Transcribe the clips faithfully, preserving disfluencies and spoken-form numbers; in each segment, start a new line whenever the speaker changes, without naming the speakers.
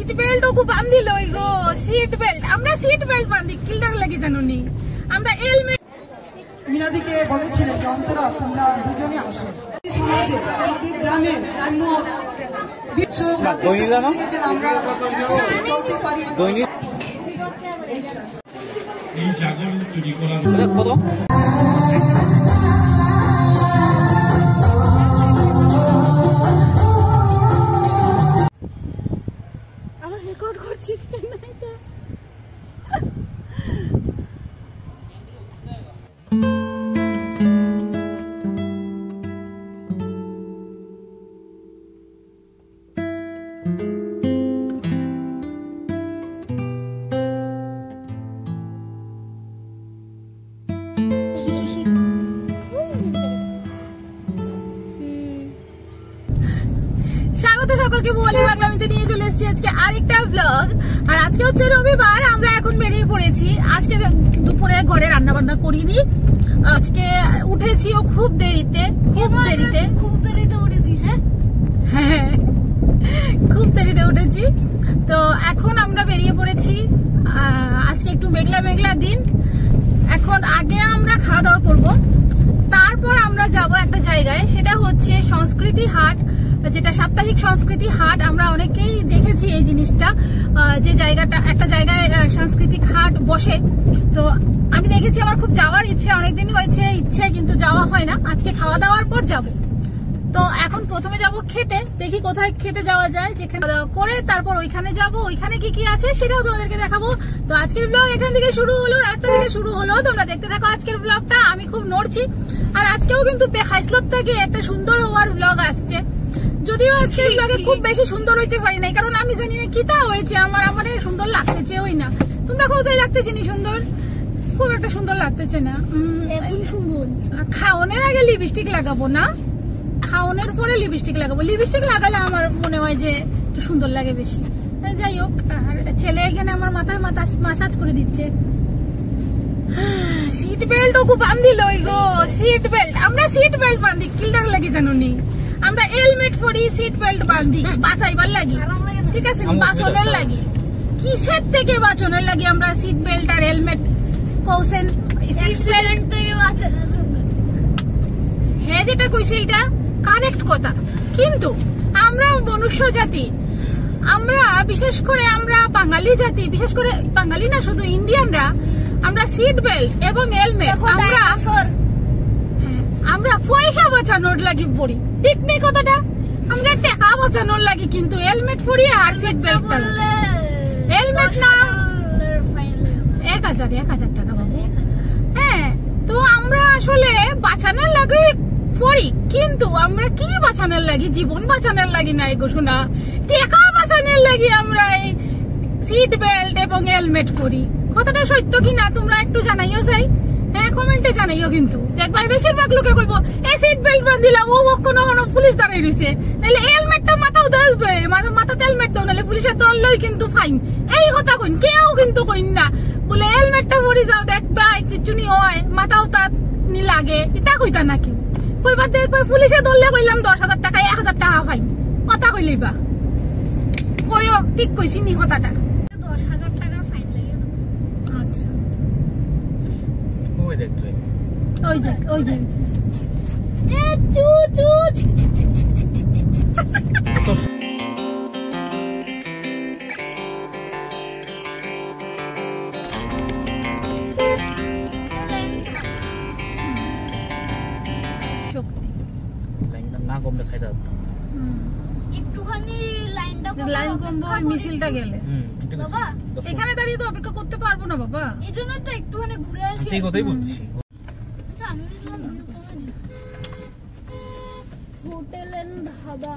Seat belt okay বাঁধি লই গো সিট বেল্ট আমরা সিট বেল্ট বাঁধি কিলটার লাগি জানো নি আমরা হেলমেট
মিনাদিকে বলেছিলেন যে অন্তরা তোমরা দুজনে আসো সমাজে আমাদের গ্রামে গ্রাম্য দৈনিক আমরা চলতে পারি দৈনিক এই জাগরণ চুরি করা কত
আমার রেকর্ড করছিস না এটা সকলকে বলি বাংলামিতে নিয়ে চলে এসেছি আজকে আরেকটা ব্লগ। আর আজকে হচ্ছে রবিবার, আমরা এখন বেরিয়ে পড়েছি। আজকে দুপুরে ঘরে রান্না বান্না করিনি, আজকে উঠেছিও খুব দেরিতে খুব দেরিতে খুব দেরিতে উঠেছি। হ্যাঁ হ্যাঁ খুব দেরিতে উঠেছি। তো এখন আমরা বেরিয়ে পড়েছি। আজকে একটু মেঘলা মেঘলা দিন। এখন আগে আমরা খাওয়া দাওয়া করবো, তারপর আমরা যাব একটা জায়গায়, সেটা হচ্ছে সংস্কৃতি হাট, যেটা সাপ্তাহিক সংস্কৃতি হাট। আমরা অনেকেই দেখেছি এই জিনিসটা, যে জায়গাটা একটা জায়গায় সাংস্কৃতিক হাট বসে। তো আমি দেখেছি, আমার খুব যাওয়ার ইচ্ছে, অনেকদিন হয়েছে ইচ্ছে, কিন্তু যাওয়া হয় না। আজকে খাওয়া দাওয়ার পর যাব। তো এখন প্রথমে যাব খেতে, দেখি কোথায় খেতে যাওয়া যায়, যেখানে খাওয়া দাওয়া করে তারপর ওইখানে যাব। ওইখানে কি কি আছে সেটাও তোমাদেরকে দেখাবো। তো আজকের ব্লগ এখান থেকে শুরু হলো, রাস্তা থেকে শুরু হলো। তোমরা দেখতে থাকো আজকের ব্লগটা। আমি খুব নড়ছি, আর আজকেও কিন্তু হাইসলত থেকে একটা সুন্দর হওয়ার ব্লগ আসছে। যদিও আজকের ব্লগে খুব বেশি সুন্দর হইতে পারি নাই, কারণ আমি জানি না কিতা হয়েছে আমার, আমার সুন্দর লাগতেছে ওই না। তোমরা কোথায় লাগতেছি নি সুন্দর? খুব একটা সুন্দর লাগতেছে না। খাওয়ানোর আগে লিপস্টিক লাগাবো না, খাওয়ানোর পরে লিপস্টিক লাগাবো। লিপস্টিক লাগালে আমার মনে হয় যে একটু সুন্দর লাগে বেশি। যাই হোক, ছেলে এখানে আমার মাথায় মাথা মাসাজ করে দিচ্ছে। সিট বেল্ট ওকে বাঁধি লই গো সিট বেল্ট আমরা সিট বেল্ট বাঁধি কিলটার লাগি জানো নি আমরা হেলমেট পরি, সিট বেল্ট বাঁধি বাঁচাইবার লাগি, ঠিক আছে, বাঁচনের লাগি। কিসের থেকে বাঁচনের লাগি আমরা সিট বেল্ট আর হেলমেট কৌছেন? সিট বেল্ট থেকে বাঁচানোর জন্য। হ্যাঁ, যেটা কইছে এটা কারেক্ট কথা, কিন্তু আমরা মনুষ্য জাতি, আমরা বিশেষ করে আমরা বাঙালি জাতি, বিশেষ করে বাঙালি না, শুধু ইন্ডিয়ানরা, আমরা সিট বেল্ট এবং হেলমেট আমরা আমরা পয়সা বাঁচানোর লাগি পড়ি, ঠিক নেই কথাটা? আমরা টাকা বাঁচানোর লাগি কিন্তু হেলমেট পরি আর সিট বেল্ট হেলমেট না এক হাজার এক হাজার টাকা পাবো। হ্যাঁ, তো আমরা আসলে বাঁচানোর লাগে পড়ি, কিন্তু আমরা কি বাঁচানোর লাগি? জীবন বাঁচানোর লাগি না এগো শোনা, টাকা বাঁচানোর লাগি আমরা এই সিট বেল্ট এবং হেলমেট পরি। কথাটা সত্য কিনা তোমরা একটু জানাইও চাই। হ্যাঁ, কমেন্টে জানাইও। কিন্তু দেখবা বেশিরভাগ লোকে কইব এই সিট বেল্ট বাঁধিলাম, ও কোনো কোনো পুলিশ দাঁড়াই রয়েছে, নাহলে হেলমেটটা মাথাও ধরবে, মাথাতে হেলমেট দাও, নাহলে পুলিশের ধরলেই কিন্তু ফাইন। এই কথা কইন, কেউ কিন্তু কইন না বলে হেলমেটটা পরি যাও, দেখবা কিছু নি হয়, মাথাও তার নি লাগে, এটা কইতা নাকি? কইবার দেখবা পুলিশে ধরলে কইলাম দশ হাজার টাকা এক হাজার টাকা ফাইন, কথা কইলেইবা কইও, ঠিক কইছি নি কথাটা? দশ হাজার টাকার ফাইন লাগে। আচ্ছা, ওই দেখ ওই যে ওই যে এ চু চু
না কমলে খাইতে হতো
একটুখানি লাইনটা লাইন কমবো মিছিলটা গেলে। বাবা এখানে দাঁড়িয়ে তো অপেক্ষা করতে পারবো না বাবা, এই জন্য তো একটুখানি ঘুরে আসি।
এই কথাই বলছি।
আচ্ছা, আমি হোটেল এন্ড ধাবা।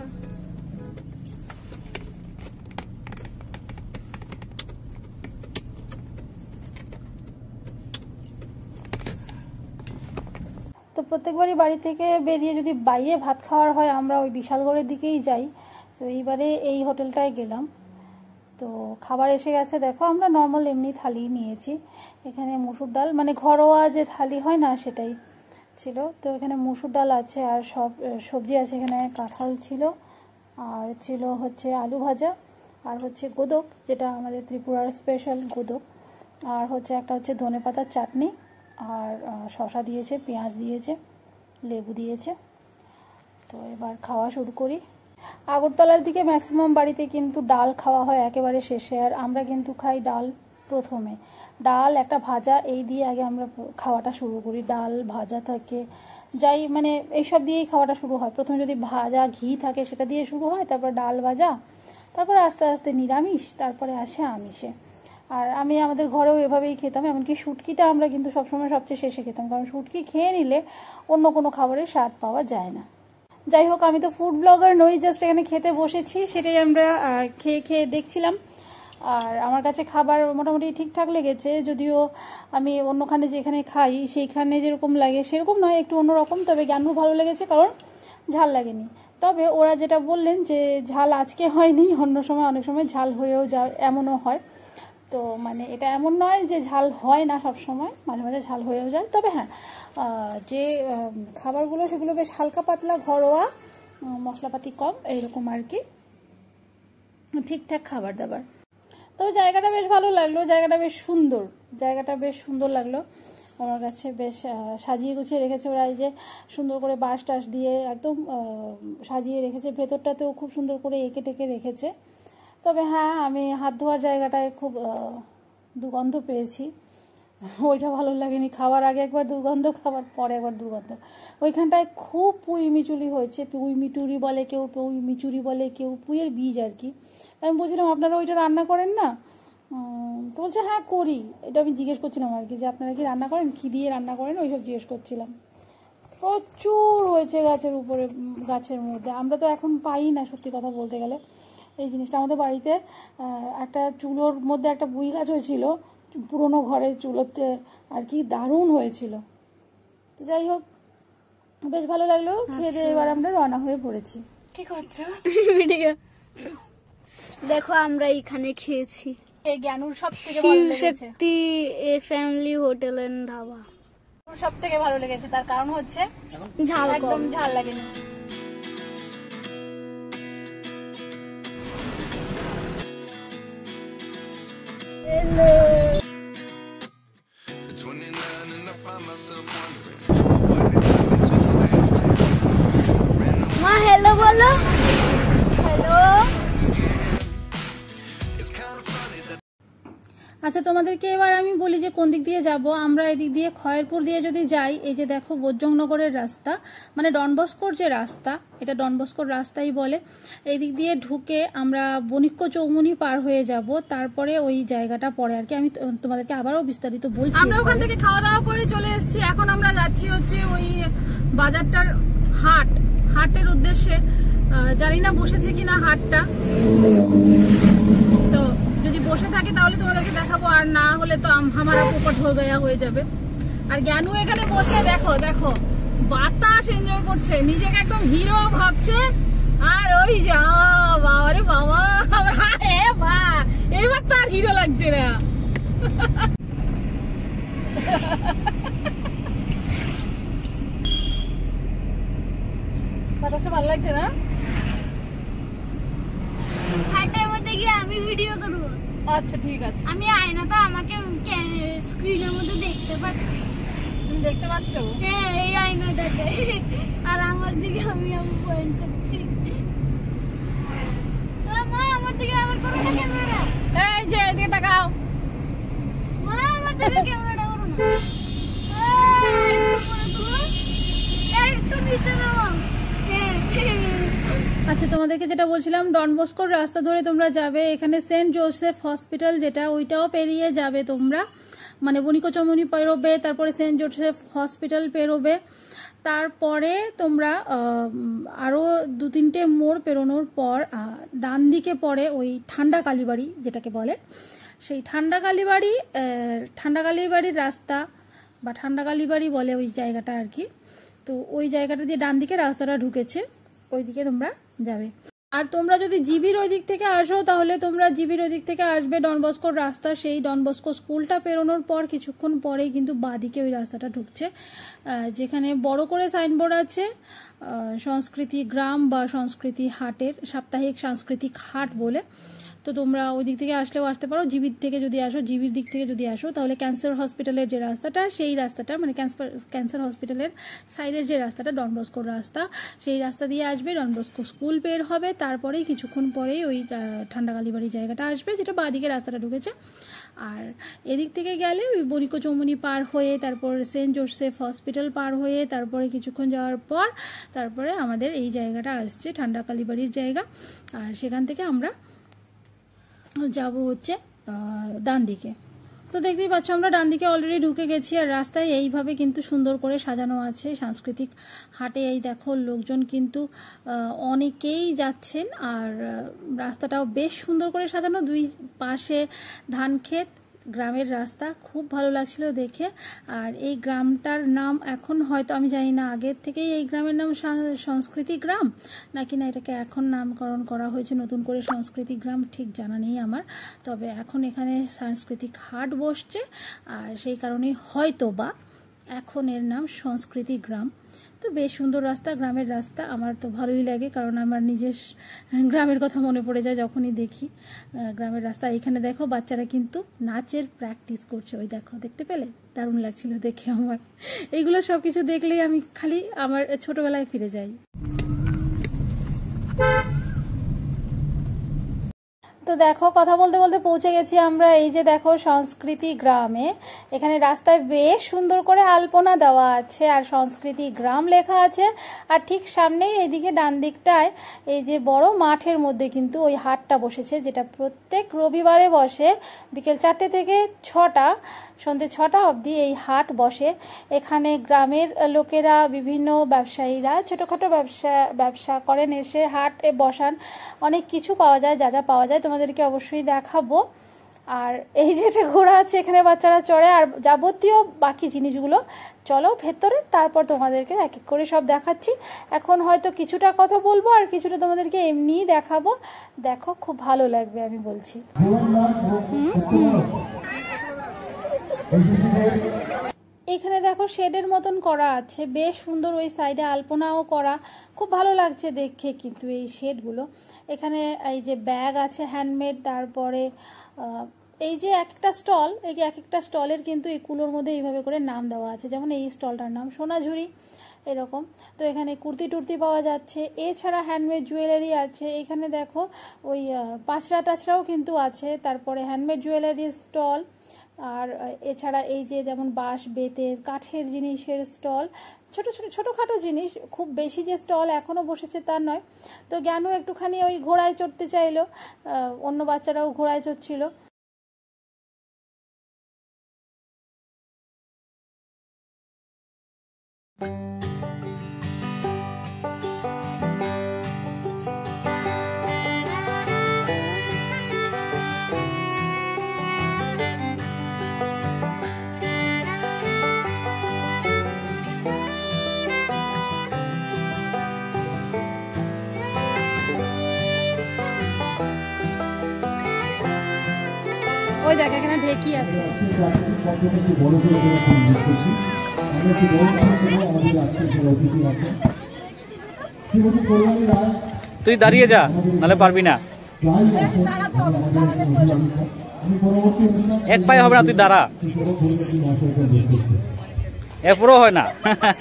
তো প্রত্যেকবারই বাড়ি থেকে বেরিয়ে যদি বাইরে ভাত খাওয়ার হয়, আমরা ওই বিশালগড়ের দিকেই যাই। তো এইবারে এই হোটেলটায় গেলাম। তো খাবার এসে গেছে, দেখো আমরা নর্মাল এমনি থালি নিয়েছি। এখানে মুসুর ডাল, মানে ঘরোয়া যে থালি হয় না, সেটাই ছিল। তো এখানে মুসুর ডাল আছে, আর সব সবজি আছে। এখানে কাঁঠাল ছিল, আর ছিল হচ্ছে আলু ভাজা,
আর হচ্ছে গোদক, যেটা আমাদের ত্রিপুরার স্পেশাল গোদক, আর হচ্ছে একটা হচ্ছে ধনেপাতার চাটনি, আর শসা দিয়েছে, পেঁয়াজ দিয়েছে, লেবু দিয়েছে। তো এবার খাওয়া শুরু করি। আগরতলার দিকে ম্যাক্সিমাম বাড়িতে কিন্তু ডাল খাওয়া হয় একেবারে শেষে, আর আমরা কিন্তু খাই ডাল প্রথমে। ডাল একটা ভাজা এই দিয়ে আগে আমরা খাওয়াটা শুরু করি। ডাল ভাজা থাকে, যাই মানে এইসব দিয়েই খাওয়াটা শুরু হয়। প্রথমে যদি ভাজা ঘি থাকে সেটা দিয়ে শুরু হয়, তারপর ডাল ভাজা, তারপরে আস্তে আস্তে নিরামিষ, তারপরে আসে আমিষে। আর আমি আমাদের ঘরেও এভাবেই খেতাম, এমনকি শুটকিটা আমরা কিন্তু সবসময় সবচেয়ে শেষে খেতাম, কারণ শুটকি খেয়ে নিলে অন্য কোনো খাবারের স্বাদ পাওয়া যায় না। যাই হোক, আমি তো ফুড ব্লগার নই, জাস্ট এখানে খেতে বসেছি, সেটাই আমরা খেয়ে খেয়ে দেখছিলাম। আর আমার কাছে খাবার মোটামুটি ঠিকঠাক লেগেছে, যদিও আমি অন্যখানে যেখানে খাই সেইখানে যেরকম লাগে সেরকম নয়, একটু অন্যরকম। তবে জ্ঞানও ভালো লেগেছে, কারণ ঝাল লাগেনি। তবে ওরা যেটা বললেন যে ঝাল আজকে হয়নি, অন্য সময় অনেক সময় ঝাল হয়েও যা এমনও হয়। তো মানে এটা এমন নয় যে ঝাল হয় না, সব সময় মাঝে মাঝে ঝাল হয়েও যায়। তবে হ্যাঁ, যে খাবারগুলো সেগুলো বেশ হালকা পাতলা, ঘরোয়া, মশলাপাতি কম, এইরকম আর কি, ঠিকঠাক খাবার দাবার। তবে জায়গাটা বেশ ভালো লাগলো, জায়গাটা বেশ সুন্দর, জায়গাটা বেশ সুন্দর লাগলো আমার কাছে। বেশ সাজিয়ে গুছিয়ে রেখেছে ওরা, এই যে সুন্দর করে বাঁশ টাস দিয়ে একদম সাজিয়ে রেখেছে, ভেতরটাতেও খুব সুন্দর করে এঁকে টেকে রেখেছে। তবে হ্যাঁ, আমি হাত ধোয়ার জায়গাটায় খুব দুর্গন্ধ পেয়েছি, ওইটা ভালো লাগেনি। খাওয়ার আগে একবার দুর্গন্ধ, খাওয়ার পরে একবার দুর্গন্ধ। ওইখানটায় খুব পুঁই মিচুরি হয়েছে, পুঁই মিটুরি বলে কেউ, পুঁই মিচুরি বলে কেউ, পুঁইয়ের বীজ আর কি। আমি বলছিলাম আপনারা ওইটা রান্না করেন না? তো বলছে হ্যাঁ করি। এটা আমি জিজ্ঞেস করছিলাম আর কি, যে আপনারা কি রান্না করেন, কী দিয়ে রান্না করেন, ওইসব জিজ্ঞেস করছিলাম। প্রচুর হয়েছে গাছের উপরে, গাছের মধ্যে। আমরা তো এখন পাই না, সত্যি কথা বলতে গেলে এই জিনিসটা। আমাদের বাড়িতে একটা চুলোর মধ্যে একটা পুঁই গাছ হয়েছিল, পুরোনো ঘরের চুলোতে আর কি, দারুণ হয়েছিল। তো যাই হোক, বেশ ভালো লাগলো খেয়ে দিয়ে। এবার আমরা রওনা হয়ে পড়েছি। কি করছো?
ভিডিও দেখো, আমরা এখানে খেয়েছি
এই জ্ঞানুর সব থেকে ভালো লেগেছে
শক্তি এ ফ্যামিলি হোটেল এন্ড ধাবা।
সব থেকে ভালো লেগেছে, তার কারণ হচ্ছে
ঝাল,
একদম ঝাল লাগেনি।
মা হ্যালো বলো। হ্যালো।
আচ্ছা, তোমাদেরকে এবার আমি বলি যে কোন দিক দিয়ে যাব। আমরা এদিক দিয়ে খয়েরপুর দিয়ে যদি যাই, এই যে দেখো বৈজয়নগরের রাস্তা, মানে ডনবস্কোর যে রাস্তা, এটা ডনবস্কোর রাস্তাই বলে। এই দিক দিয়ে ঢুকে আমরা বণিক্য চৌমুনি পার হয়ে যাব, তারপরে ওই জায়গাটা পরে আর কি। আমি তোমাদেরকে আবারও বিস্তারিত বলছি।
আমরা ওখান থেকে খাওয়া দাওয়া করে চলে এসেছি। এখন আমরা যাচ্ছি হচ্ছে ওই বাজারটার হাট, হাটের উদ্দেশ্যে। জানি না বসেছে কিনা হাটটা, তো যদি বসে থাকে তাহলে তোমাদেরকে দেখাবো, আর না হলে তো হামারা পোপট হয়ে গয়া হয়ে যাবে। আর জ্ঞানু এখানে বসে দেখো দেখো বাতাস এনজয় করছে, নিজেকে একদম হিরো ভাবছে। আর ওই যা বাবা রে বাবা, এবার তো আর হিরো লাগছে না। বাতাসটা ভালো লাগছে না?
হাটের মধ্যে গিয়ে আমি ভিডিও করব।
আচ্ছা ঠিক আছে।
আমি আয়না তো আমাকে স্ক্রিনের মধ্যে দেখতে পাচ্ছি।
তুমি দেখতে পাচ্ছ?
হ্যাঁ, এই আয়নাটাতে। আর আমার দিকে আমি আমি পয়েন্ট করছি। মা আমার দিকে আবার করো না ক্যামেরাটা।
এই যে এদিকে তাকাও।
মা আমার দিকে ক্যামেরাটা করো না। একটু নিচে নাও।
আচ্ছা, তোমাদেরকে যেটা বলছিলাম, ডনবস্কোর রাস্তা ধরে তোমরা যাবে, এখানে সেন্ট জোসেফ হসপিটাল যেটা, ওইটাও পেরিয়ে যাবে তোমরা, মানে বণিক্য চৌমুনি পেরোবে, তারপরে সেন্ট জোসেফ হসপিটাল পেরোবে, তারপরে তোমরা আরও দু তিনটে মোড় পেরোনোর পর ডান দিকে পড়ে ওই ঠান্ডা কালীবাড়ি যেটাকে বলে, সেই ঠান্ডা কালীবাড়ি, ঠান্ডা কালীবাড়ির রাস্তা বা ঠান্ডা কালীবাড়ি বলে ওই জায়গাটা আর কি। তো ওই জায়গাটা দিয়ে ডান দিকে রাস্তাটা ঢুকেছে, ওই দিকে তোমরা যাবে। আর তোমরা যদি জিবির ওই দিক থেকে আসো, তাহলে তোমরা জিবির ওই দিক থেকে আসবে ডনবস্কোর রাস্তা, সেই ডনবস্কো স্কুলটা পেরোনোর পর কিছুক্ষণ পরেই কিন্তু বাঁদিকে ওই রাস্তাটা ঢুকছে, যেখানে বড় করে সাইনবোর্ড আছে সংস্কৃতি গ্রাম বা সংস্কৃতি হাটের, সাপ্তাহিক সাংস্কৃতিক হাট বলে। তো তোমরা ওই দিক থেকে আসলেও আসতে পারো, জিবির থেকে যদি আসো, জিবির দিক থেকে যদি আসো তাহলে ক্যান্সার হসপিটালের যে রাস্তাটা, সেই রাস্তাটা মানে ক্যান্সার ক্যান্সার হসপিটালের সাইডের যে রাস্তাটা, ডন বস্কোর রাস্তা, সেই রাস্তা দিয়ে আসবে। ডন বস্কো স্কুল বের হবে, তারপরেই কিছুক্ষণ পরেই ওই ঠান্ডা কালীবাড়ি জায়গাটা আসবে, যেটা বাঁদিকে রাস্তাটা ঢুকেছে। আর এদিক থেকে গেলে ওই বনিকো চৌমুনি পার হয়ে, তারপর সেন্ট জোসেফ হসপিটাল পার হয়ে, তারপরে কিছুক্ষণ যাওয়ার পর তারপরে আমাদের এই জায়গাটা আসছে ঠান্ডা কালীবাড়ির জায়গা। আর সেখান থেকে আমরা যাব হচ্ছে ডান দিকে। তো দেখতেই পাচ্ছ আমরা ডান দিকে অলরেডি ঢুকে গেছি। আর রাস্তায় এইভাবে কিন্তু সুন্দর করে সাজানো আছে সাংস্কৃতিক হাটে। এই দেখো লোকজন কিন্তু অনেকেই যাচ্ছেন, আর রাস্তাটাও বেশ সুন্দর করে সাজানো, দুই পাশে ধান ক্ষেত, গ্রামের রাস্তা, খুব ভালো লাগছিল দেখে। আর এই গ্রামটার নাম এখন হয়তো আমি জানি না আগের থেকেই এই গ্রামের নাম সংস্কৃতি গ্রাম নাকি না এটাকে এখন নামকরণ করা হয়েছে নতুন করে সংস্কৃতি গ্রাম, ঠিক জানা নেই আমার। তবে এখন এখানে সাংস্কৃতিক হাট বসছে, আর সেই কারণে হয়তো বা এখন এর নাম সংস্কৃতি গ্রাম। তো বেশ সুন্দর রাস্তা, গ্রামের রাস্তা, আমার তো ভালোই লাগে, কারণ আমার নিজের গ্রামের কথা মনে পড়ে যায় যখনই দেখি গ্রামের রাস্তা। এখানে দেখো বাচ্চারা কিন্তু নাচের প্র্যাকটিস করছে, ওই দেখো, দেখতে পেলে? দারুণ লাগছিল দেখে আমার। এইগুলো সব কিছু দেখলেই আমি খালি আমার ছোটবেলায় ফিরে যাই। তো দেখো কথা বলতে বলতে পৌঁছে গেছি আমরা এই যে দেখো সংস্কৃতি গ্রামে। এখানে রাস্তায় বেশ সুন্দর করে আলপনা দেওয়া আছে আর সংস্কৃতি গ্রাম লেখা আছে। আর ঠিক সামনে এইদিকে ডান দিকটায় এই যে বড় মাঠের মধ্যে কিন্তু ওই হাটটা বসেছে, যেটা প্রত্যেক রবিবারে বসে বিকেল চারটে থেকে ছটা, সন্ধ্যে ছটা অবধি এই হাট বসে। এখানে গ্রামের লোকেরা, বিভিন্ন ব্যবসায়ীরা ছোটোখাটো ব্যবসা ব্যবসা করেন, এসে হাটে বসান, অনেক কিছু পাওয়া যায়, যা যা পাওয়া যায় তোমাদেরকে অবশ্যই দেখাবো। আর এই যেটা ঘোড়া আছে এখানে বাচ্চারা চড়ে, আর যাবতীয় বাকি জিনিসগুলো। চলো ভেতরে, তারপর তোমাদেরকে এক এক করে সব দেখাচ্ছি। এখন হয়তো কিছুটা কথা বলবো আর কিছুটা তোমাদেরকে এমনিই দেখাবো, দেখো খুব ভালো লাগবে আমি বলছি। এখানে দেখো শেডের মতন করা আছে, বেশ সুন্দর, ওই সাইডে আলপনাও করা, খুব ভালো লাগছে দেখে কিন্তু এই শেডগুলো। এখানে এই যে ব্যাগ আছে হ্যান্ডমেড, তারপরে এই যে এক একটা স্টল, এই যে এক একটা স্টলের কিন্তু এই কুলোর মধ্যে এইভাবে করে নাম দেওয়া আছে, যেমন এই স্টলটার নাম সোনাঝুরি এরকম। তো এখানে কুর্তি টুর্তি পাওয়া যাচ্ছে, এছাড়া হ্যান্ডমেড জুয়েলারি আছে। এখানে দেখো ওই পাঁচড়া টাচড়াও কিন্তু আছে, তারপরে হ্যান্ডমেড জুয়েলারির স্টল। আর এছাড়া এই যে যেমন বাঁশ, বেতের, কাঠের জিনিসের স্টল, ছোট ছোট ছোটোখাটো জিনিস, খুব বেশি যে স্টল এখনও বসেছে তা নয়। তো জ্ঞানও একটুখানি ওই ঘোড়ায় চড়তে চাইলো, অন্য বাচ্চারাও ঘোড়ায় চড়ছিল। ওই জায়গা এখানে ঢেকি আছে।
তুই দাঁড়িয়ে যা, নাহলে পারবি না, এক পায়ে হবে না, তুই দাঁড়া, এরপরও হয় না।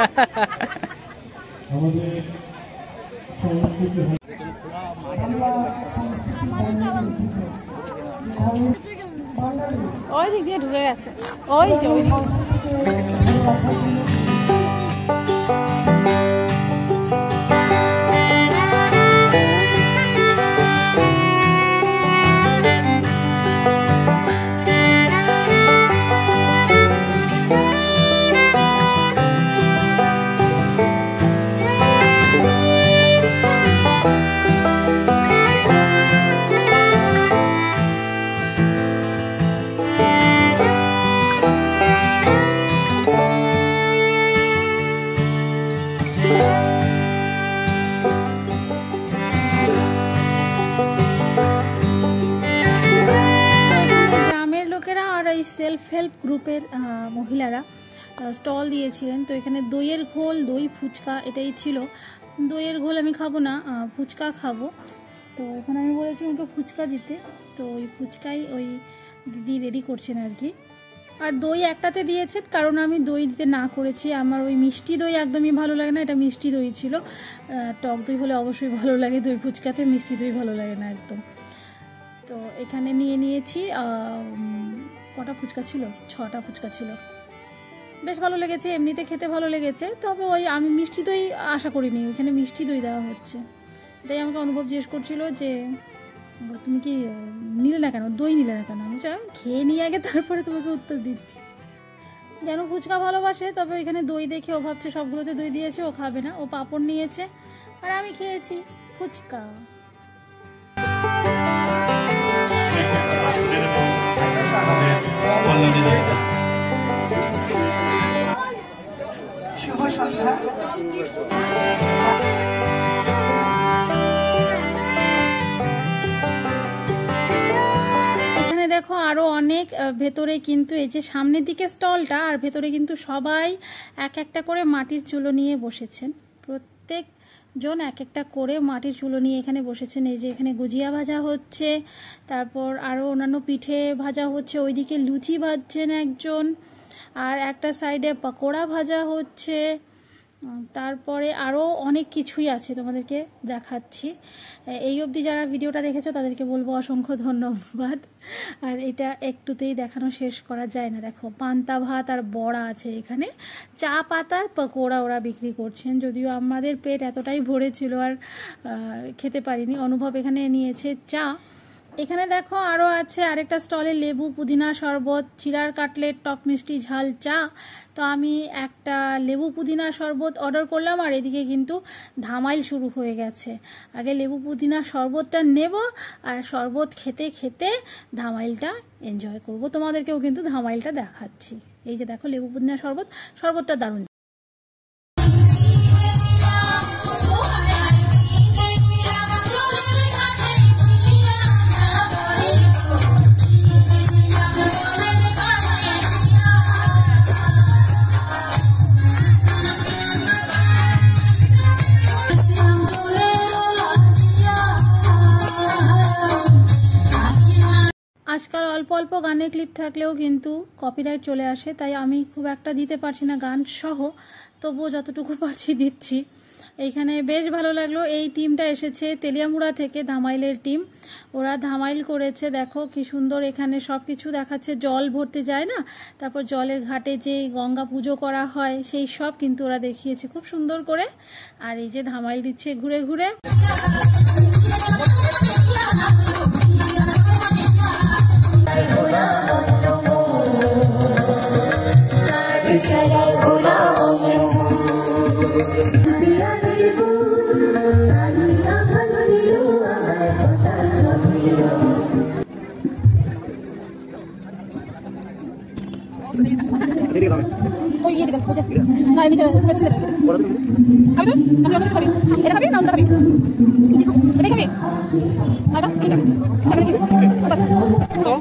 ওই দিক দিয়ে ঢুকে গেছে, ওই যে ওই দিক।
সেলফ হেল্প গ্রুপের মহিলারা স্টল দিয়েছিলেন। তো এখানে দইয়ের ঘোল, দই ফুচকা এটাই ছিল। দইয়ের ঘোল আমি খাবো না, ফুচকা খাবো। তো এখানে আমি বলেছি ওকে ফুচকা দিতে, তো ওই ফুচকাই ওই দিদি রেডি করছেন আর কি। আর দই একটাতে দিয়েছেন, কারণ আমি দই দিতে না করেছি, আমার ওই মিষ্টি দই একদমই ভালো লাগে না, এটা মিষ্টি দই ছিল। টক দই হলে অবশ্যই ভালো লাগে, দই ফুচকাতে মিষ্টি দই ভালো লাগে না একদম। তো এখানে নিয়ে নিয়েছি, কটা ফুচকা ছিল, ছটা ফুচকা ছিল, বেশ ভালো লেগেছে, এমনিতে খেতে ভালো লেগেছে। তবে ওই আমি মিষ্টি দই আশা করিনি, ওইখানে মিষ্টি দই দেওয়া হচ্ছে। এটাই আমাকে অনুভব জিজ্ঞেস করছিল যে তুমি কি নিলে না কেন, দই নিলে না কেন। আমি খেয়ে নিয়ে আগে তারপরে তোমাকে উত্তর দিচ্ছি। যেন ফুচকা ভালোবাসে, তবে ওইখানে দই দেখে ও ভাবছে সবগুলোতে দই দিয়েছে, ও খাবে না, ও পাঁপড় নিয়েছে আর আমি খেয়েছি ফুচকা।
শুভ সন্ধ্যা।
দেখো আরো অনেক ভেতরে, কিন্তু এই যে সামনের দিকে স্টলটা, আর ভেতরে কিন্তু সবাই এক একটা করে মাটির চুলো নিয়ে বসেছেন, প্রত্যেক জন এক একটা করে মাটির চুলো নিয়ে এখানে বসেছেন। এই যে এখানে গুজিয়া ভাজা হচ্ছে, তারপর আরো অন্যান্য পিঠে ভাজা হচ্ছে, ওইদিকে লুচি ভাজছেন একজন, আর একটা সাইডে পকোড়া ভাজা হচ্ছে, তারপরে আরও অনেক কিছুই আছে, তোমাদেরকে দেখাচ্ছি। এই অবধি যারা ভিডিওটা দেখেছো তাদেরকে বলবো অসংখ্য ধন্যবাদ। আর এটা একটুতেই দেখানো শেষ করা যায় না। দেখো পান্তা ভাত আর বড়া আছে এখানে, চা পাতার পকোড়া ওরা বিক্রি করছেন, যদিও আমাদের পেট এতটাই ভরেছিল আর খেতে পারিনি। অনুভব এখানে নিয়েছে চা। এখানে দেখো আরও আছে আরেকটা স্টলে লেবু পুদিনা শরবত, চিড়ার কাটলেট, টক মিষ্টি ঝাল চা। তো আমি একটা লেবু পুদিনা শরবত অর্ডার করলাম, আর এদিকে কিন্তু ধামাইল শুরু হয়ে গেছে। আগে লেবু পুদিনা শরবতটা নেব, আর শরবত খেতে খেতে ধামাইলটা এনজয় করব। তোমাদেরকেও কিন্তু ধামাইলটা দেখাচ্ছি। এই যে দেখো লেবু পুদিনা শরবত, শরবতটা দারুণ। আজকাল অল্প অল্প গানের ক্লিপ থাকলেও কিন্তু কপিরাইট চলে আসে, তাই আমি খুব একটা দিতে পারছি না গান সহ, তবুও যতটুকু পারছি দিচ্ছি। এইখানে বেশ ভালো লাগলো। এই টিমটা এসেছে তেলিয়ামুড়া থেকে, ধামাইলের টিম, ওরা ধামাইল করেছে। দেখো কি সুন্দর এখানে সব কিছু দেখাচ্ছে, জল ভরতে যায় না, তারপর জলের ঘাটে যে গঙ্গা পুজো করা হয় সেই সব কিন্তু ওরা দেখিয়েছে খুব সুন্দর করে। আর এই যে ধামাইল দিচ্ছে ঘুরে ঘুরে। ওই গিয়ে দিবেন বুঝে না নিচে মেসে দেবেন খাবি তো আমি অন্য খাবি এটা খাবি না অন্য খাবি এটা খাবি আটা এটা খাবি কি বাস তো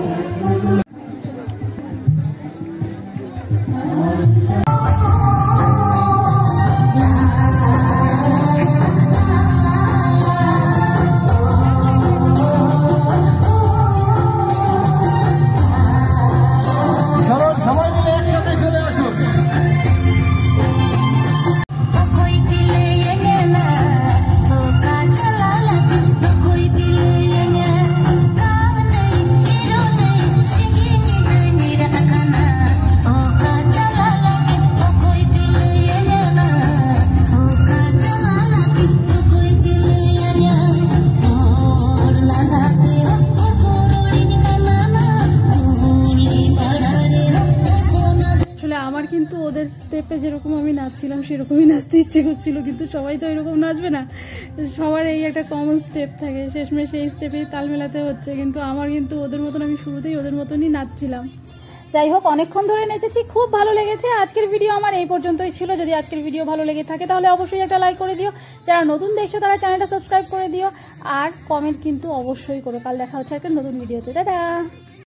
কিন্তু ওদের স্টেপে যেরকম আমি নাচছিলাম সেরকমই নাচতে ইচ্ছে করছিল, কিন্তু সবাই তো এরকম নাচবে না, সবার এই একটা কমন স্টেপ থাকে, শেষমেশ সেই স্টেপেই তাল মেলাতে হচ্ছে। কিন্তু আমার কিন্তু ওদের মতন, আমি শুরুতেই ওদের মতনই নাচছিলাম। যাই হোক, অনেকক্ষণ ধরে নেচেছি, খুব ভালো লেগেছে। আজকের ভিডিও আমার এই পর্যন্তই ছিল। যদি আজকের ভিডিও ভালো লেগে থাকে তাহলে অবশ্যই একটা লাইক করে দিও, যারা নতুন দেখছো তারা চ্যানেলটা সাবস্ক্রাইব করে দিও, আর কমেন্ট কিন্তু অবশ্যই করো। কাল দেখা হচ্ছে একটা নতুন ভিডিওতে। টাটা।